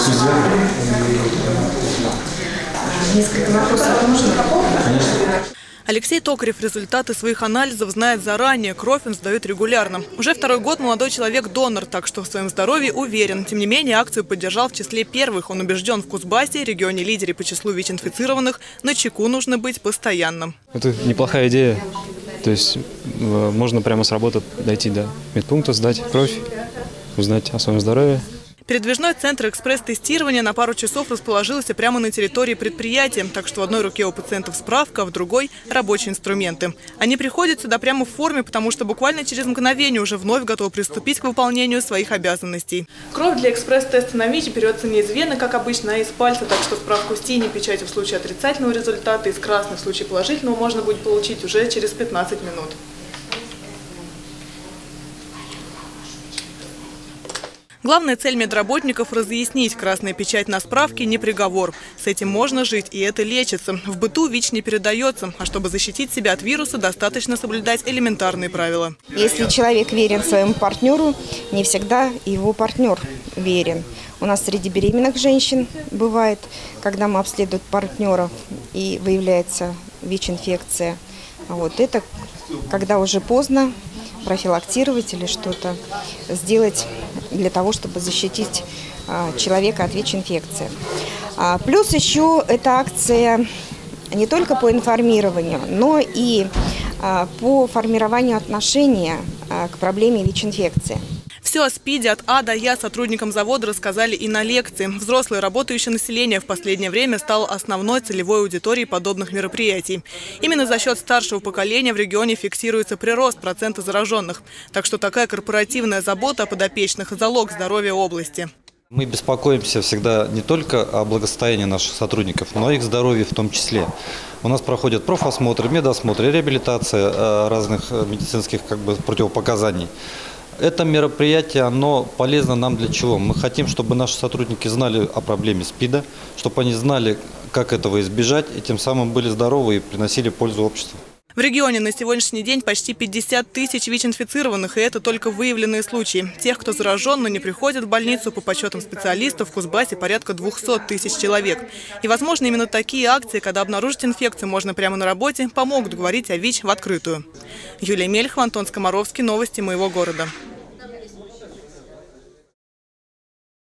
Несколько вопросов можно? Алексей Токарев результаты своих анализов знает заранее, кровь он сдает регулярно. Уже второй год молодой человек донор, так что в своем здоровье уверен. Тем не менее, акцию поддержал в числе первых. Он убежден, в Кузбассе, регионе лидере по числу ВИЧ-инфицированных, на чеку нужно быть постоянным. Это неплохая идея. То есть можно прямо с работы дойти до медпункта, сдать кровь, узнать о своем здоровье. Передвижной центр экспресс-тестирования на пару часов расположился прямо на территории предприятия, так что в одной руке у пациентов справка, а в другой – рабочие инструменты. Они приходят сюда прямо в форме, потому что буквально через мгновение уже вновь готовы приступить к выполнению своих обязанностей. Кровь для экспресс-теста на ВИЧ берется не из вены, как обычно, а из пальца, так что справку с синей печатью в случае отрицательного результата и с красной в случае положительного можно будет получить уже через 15 минут. Главная цель медработников – разъяснить, красная печать на справке – не приговор. С этим можно жить, и это лечится. В быту ВИЧ не передается, а чтобы защитить себя от вируса, достаточно соблюдать элементарные правила. Если человек верен своему партнеру, не всегда его партнер верен. У нас среди беременных женщин бывает, когда мы обследуем партнеров и выявляется ВИЧ-инфекция. Вот это когда уже поздно профилактировать или что-то сделать для того, чтобы защитить человека от ВИЧ-инфекции. Плюс еще эта акция не только по информированию, но и по формированию отношения к проблеме ВИЧ-инфекции. Все о СПИДе от А до Я сотрудникам завода рассказали и на лекции. Взрослое работающее население в последнее время стало основной целевой аудиторией подобных мероприятий. Именно за счет старшего поколения в регионе фиксируется прирост процента зараженных. Так что такая корпоративная забота о подопечных – залог здоровья области. Мы беспокоимся всегда не только о благосостоянии наших сотрудников, но и их здоровье в том числе. У нас проходят профосмотры, медосмотры, реабилитация разных медицинских противопоказаний. Это мероприятие, оно полезно нам для чего? Мы хотим, чтобы наши сотрудники знали о проблеме СПИДа, чтобы они знали, как этого избежать, и тем самым были здоровы и приносили пользу обществу. В регионе на сегодняшний день почти 50 тысяч ВИЧ-инфицированных, и это только выявленные случаи. Тех, кто заражен, но не приходит в больницу, по подсчетам специалистов, в Кузбассе порядка 200 тысяч человек. И, возможно, именно такие акции, когда обнаружить инфекцию можно прямо на работе, помогут говорить о ВИЧ в открытую. Юлия Мельхова, Антон Скоморовский. Новости моего города.